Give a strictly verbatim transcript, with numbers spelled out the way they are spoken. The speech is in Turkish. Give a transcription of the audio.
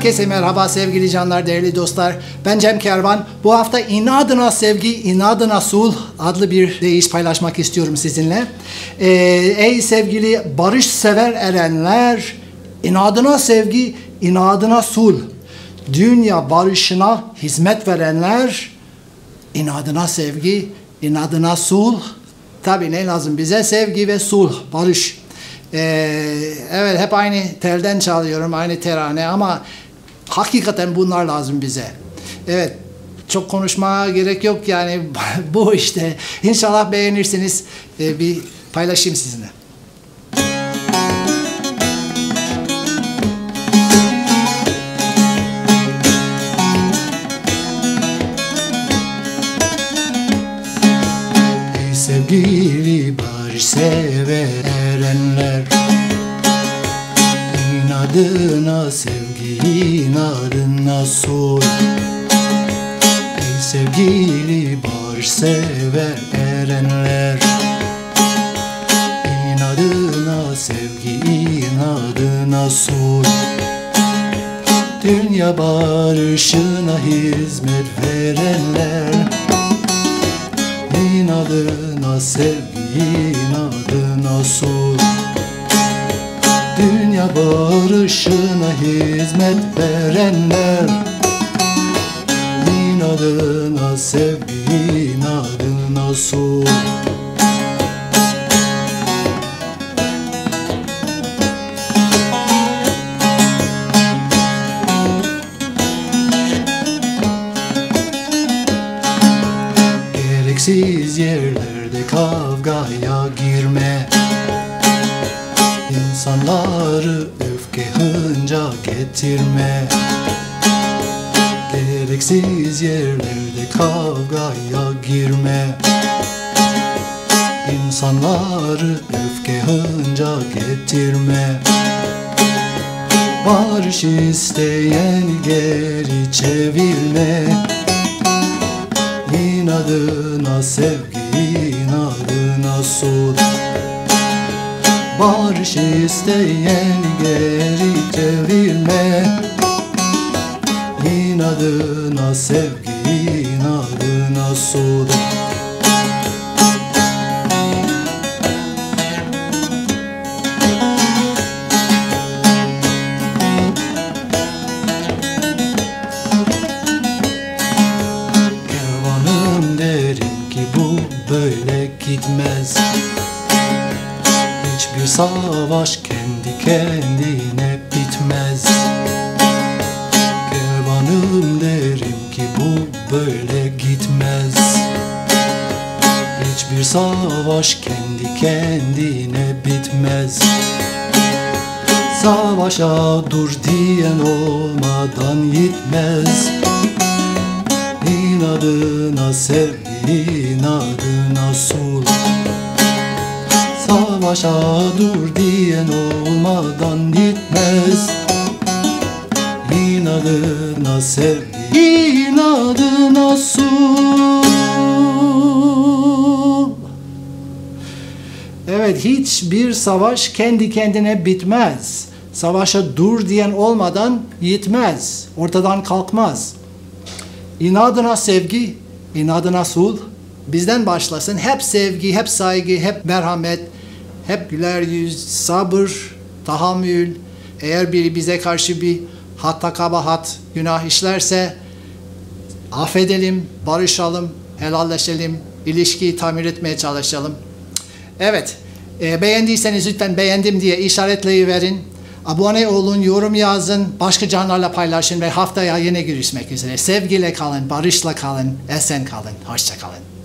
Herkese merhaba sevgili canlar, değerli dostlar. Ben Cem Kervan. Bu hafta İnadına Sevgi, İnadına Sulh adlı bir deyiş paylaşmak istiyorum sizinle. Ee, ey sevgili barışsever erenler, inadına sevgi, inadına sulh. Dünya barışına hizmet verenler, inadına sevgi, inadına sulh. Tabii ne lazım bize? Sevgi ve sulh, barış. Ee, evet, hep aynı telden çalıyorum, aynı terane, ama hakikaten bunlar lazım bize. Evet, çok konuşmaya gerek yok yani. Bu işte. İnşallah beğenirsiniz. Ee, bir paylaşayım sizinle. Ey sevgili barışsever erenler, inadına sevgi, inadına sulh. Ey sevgili barışsever erenler, inadına sevgi, inadına sulh. Dünya barışına hizmet verenler, inadına sevgi, inadına sulh. Dünya barışına hizmet verenler, inadına sevgi, inadına sulh. Gereksiz yerlerde kavgaya girme, İnsanları öfke hınca getirme. Gereksiz yerlerde kavgaya girme, İnsanları öfke hınca getirme. Barış isteyen geri çevirme, İnadına sevgi, inadına sulh. Barış isteyen geri çevirme, İnadına sevgi, inadına sulh. Kervanım derim ki bu böyle gitmez. Hiçbir savaş kendi kendine bitmez. Kervanım derim ki bu böyle gitmez. Hiçbir savaş kendi kendine bitmez. Savaşa dur diyen olmadan gitmez. İnadına sevgi, inadına sulh. Savaşa dur diyen olmadan gitmez. İnadına sevgi, inadına sulh. Evet, hiçbir savaş kendi kendine bitmez. Savaşa dur diyen olmadan gitmez. Ortadan kalkmaz. İnadına sevgi, inadına sulh. Bizden başlasın. Hep sevgi, hep saygı, hep merhamet, hep güler yüz, sabır, tahammül. Eğer biri bize karşı bir hatta kabahat, günah işlerse affedelim, barışalım, helalleşelim, ilişkiyi tamir etmeye çalışalım. Evet, e, beğendiyseniz lütfen beğendim diye işaretleyiverin. Abone olun, yorum yazın, başka canlarla paylaşın ve haftaya yine görüşmek üzere. Sevgiyle kalın, barışla kalın, esen kalın, hoşça kalın.